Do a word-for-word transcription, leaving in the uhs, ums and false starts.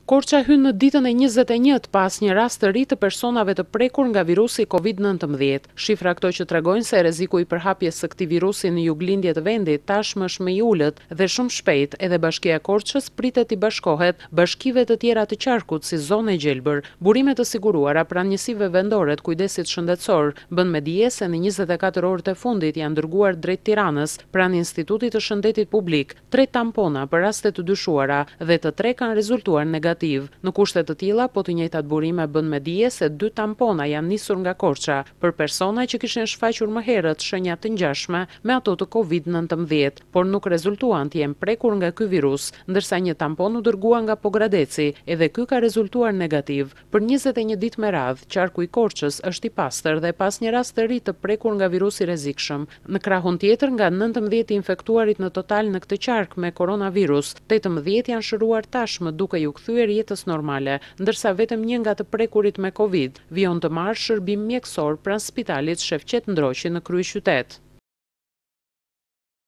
Korça hyn në ditën e njëzet e njëjtë pas një rast të ri të personave të prekur nga virusi Covid nëntëmbëdhjetë. Shifra këto që tregojnë se rreziku i përhapjes së këtij virusi në juglindje të vendit tashmë është më i ulët dhe shumë shpejt edhe Bashkia e Korçës pritet të bashkohet bashkive të tjera të qarkut si zonë e gjelbër. Burime të siguruara pranë njësive vendore të kujdesit shëndetësor bën me dije se në njëzet e katër orët e fundit janë dërguar drejt Tiranës pranë Institutit të Shëndetit Publik tre tampona për raste të dyshuara dhe të tre kanë rezultuar negativ. Në kushte të tilla, po të njëjtat burime bën me dije se dy tampona janë nisur nga Korça për persona që kishin shfaqur më herët shenja të ngjashme me ato të Covid nëntëmbëdhjetë, por nuk rezultuan të jenë prekur nga ky virus, ndërsa një tampon u dërgua nga Pogradeci, edhe ky ka rezultuar negativ. Për njëzet e një ditë me radhë, qarku i Korçës është i pastër dhe pas një rast të ri të prekur nga virusi rrezikshëm. Në krahun tjetër, nga nëntëmbëdhjetë infektuarit në total në këtë qark me koronavirus, tetëmbëdhjetë janë shëruar tashmë duke ju kthyer jetës normale, ndërsa vetëm një nga të prekurit me Covid vijon të marrë shërbim mjekësor pranë spitalit Shefqet Ndroqi në kryeqytet.